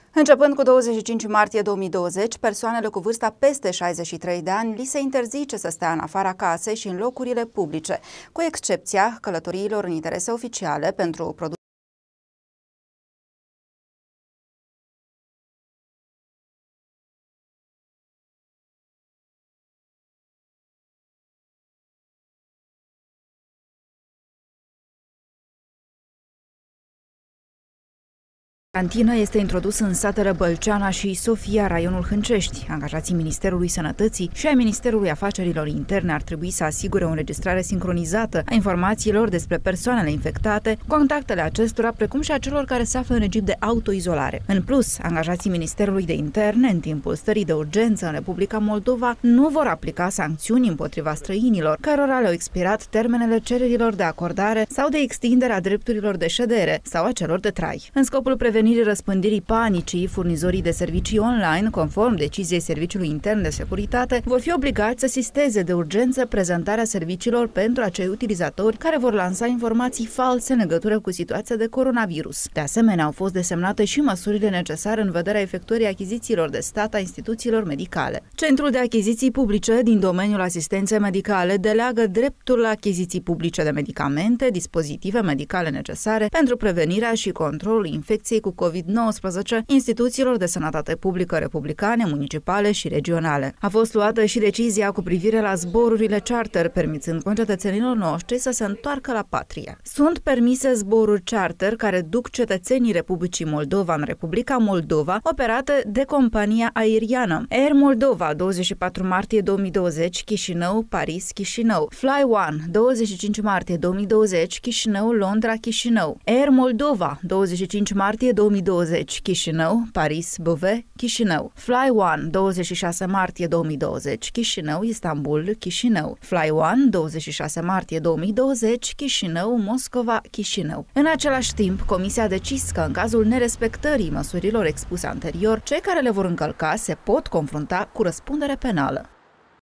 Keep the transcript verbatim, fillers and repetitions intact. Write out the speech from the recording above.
Începând cu douăzeci și cinci martie două mii douăzeci, persoanele cu vârsta peste șaizeci și trei de ani li se interzice să stea în afara casei și în locurile publice, cu excepția călătoriilor în interese oficiale pentru produse. Carantină este introdus în satele Bălceana și Sofia, raionul Hâncești. Angajații Ministerului Sănătății și ai Ministerului Afacerilor Interne ar trebui să asigure o înregistrare sincronizată a informațiilor despre persoanele infectate, contactele acestora, precum și a celor care se află în regim de autoizolare. În plus, angajații Ministerului de Interne, în timpul stării de urgență în Republica Moldova, nu vor aplica sancțiuni împotriva străinilor, cărora le-au expirat termenele cererilor de acordare sau de extindere a drepturilor de ședere sau a celor de trai. În scopul prevenirii răspândirii panicii, furnizorii de servicii online, conform deciziei Serviciului Intern de Securitate, vor fi obligați să sisteze de urgență prezentarea serviciilor pentru acei utilizatori care vor lansa informații false în legătură cu situația de coronavirus. De asemenea, au fost desemnate și măsurile necesare în vederea efectuării achizițiilor de stat a instituțiilor medicale. Centrul de achiziții publice din domeniul asistenței medicale deleagă dreptul la achiziții publice de medicamente, dispozitive medicale necesare pentru prevenirea și controlul infecției cu COVID nouăsprezece instituțiilor de sănătate publică republicane, municipale și regionale. A fost luată și decizia cu privire la zborurile charter, permițând concetățenilor noștri să se întoarcă la patrie. Sunt permise zboruri charter care duc cetățenii Republicii Moldova în Republica Moldova, operate de compania aeriană. Air Moldova, douăzeci și patru martie două mii douăzeci, Chișinău, Paris, Chișinău. Fly One, douăzeci și cinci martie două mii douăzeci, Chișinău, Londra, Chișinău. Air Moldova, douăzeci și cinci martie două mii douăzeci, Chișinău, Paris, Beauvais, Chișinău. Fly One, douăzeci și șase martie două mii douăzeci, Chișinău, Istanbul, Chișinău. Fly One, douăzeci și șase martie două mii douăzeci, Chișinău, Moscova, Chișinău. În același timp, Comisia a decis că în cazul nerespectării măsurilor expuse anterior, cei care le vor încălca se pot confrunta cu răspundere penală.